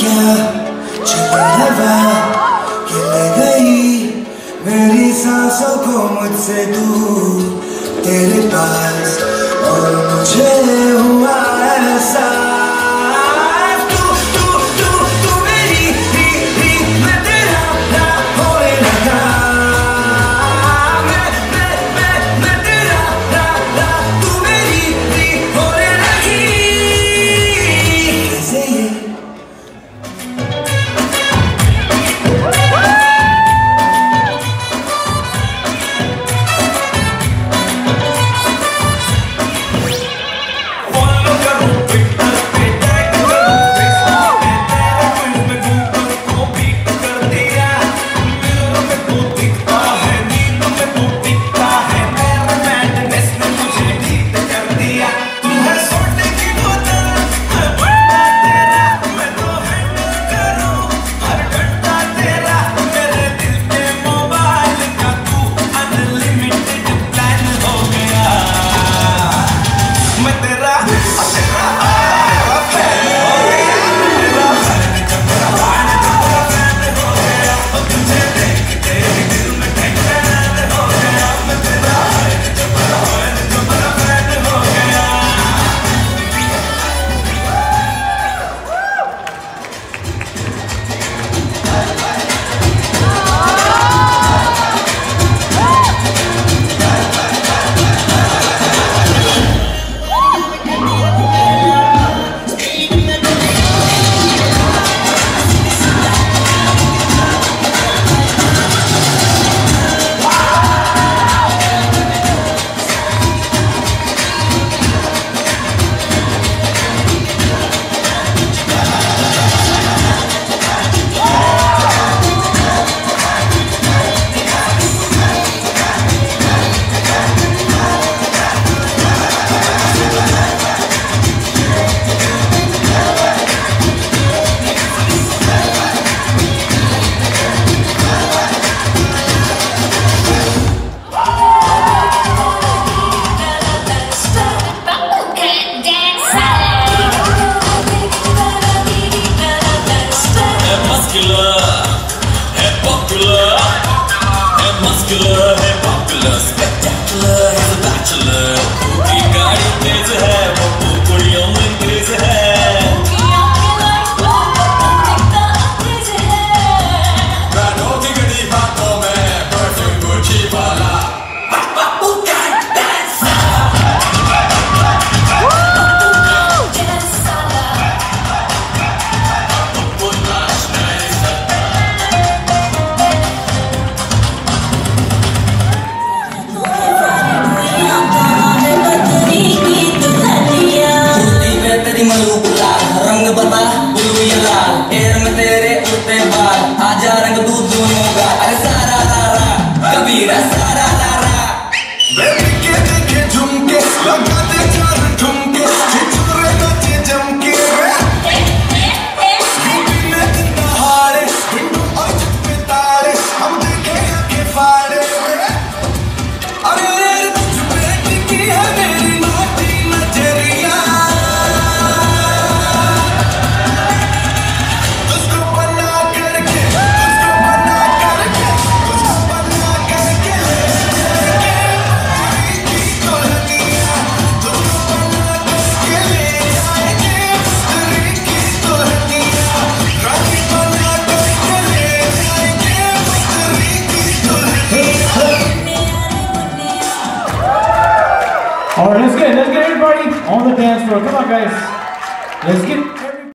क्या चले हवा कि ले गई मेरी सांसों को मुझसे दूर तेरे पास और मुझे हुआ ऐसा Muscular, है popular, spectacular, he's a bachelor. की गाड़ी तेज है, वो कुड़ियों में तेज है. गानों की गड़ी बातों में perfume Gucci वाला. रंग बता बुलू या लाल, एयर में तेरे उड़ते बाल, आजा रंग दूध दोनों का. अरे सारा लारा कबीरा सारा लारा. देखे देखे झुमके लगा दे चार ठुमके छिछोरे नचे जमके यूपी में दिन दहाड़े हिंदू और छत पे तारे हम देखे आंखें फाड़े. अरे तुझ पे टिकी है मेरी नाटी नजरिया. All right, let's get everybody on the dance floor. Come on, guys. Let's get